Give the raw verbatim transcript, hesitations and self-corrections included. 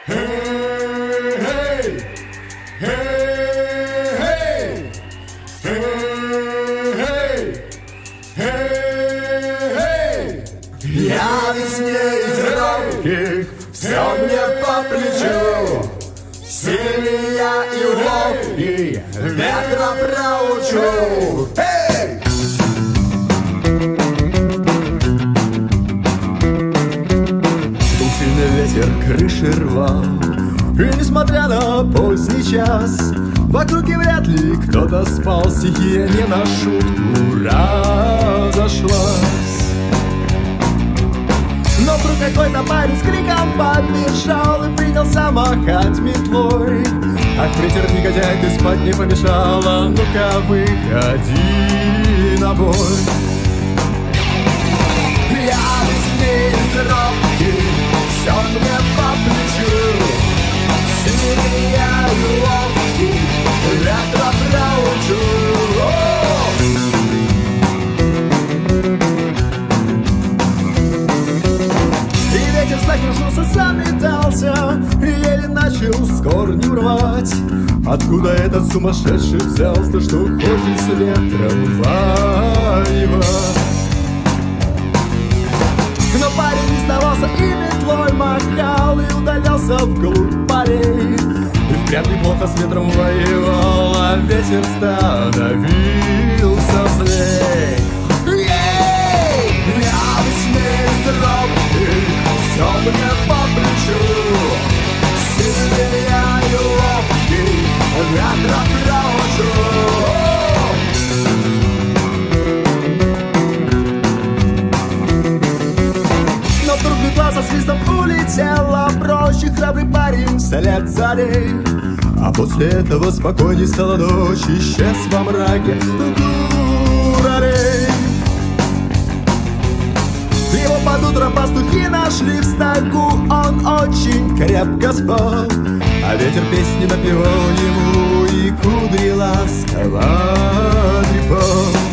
Я весне из робких, все мне по плечу. Сильный я и ловкий, ветра проучу. Эй! Дул сильный ветер, крыши рвал, и несмотря на поздний час, в округе вряд ли кто-то спал. Стихия не на шутку разошлась. Но вдруг какой-то парень с криком побежал и принялся махать метлой. Ах, ветер негодяй, ты спать не помешала, ну-ка выходи на бой. Я весне из робких, все мне по плечу. Сильный я и ловкий, ветра проучу. Закружился, заметался, еле начал с корнем рвать. Откуда этот сумасшедший взялся, что хочет с ветром воевать? Но парень не сдавался и метлой махал, и удалялся вглубь полей. И впрямь неплохо с ветром воевал, а ветер становился злей. Я весне из робких, все мне по плечу. Сильный я и ловкий, ветра проучу. Но вдруг метла со свистом улетела прочь, и храбрый парень вслед за ней. А после этого спокойней стала ночь, исчез во мраке курарей. Его под утро пастухи нашли в стогу, он очень крепко спал, а ветер песни напевал ему и кудри ласково трепал.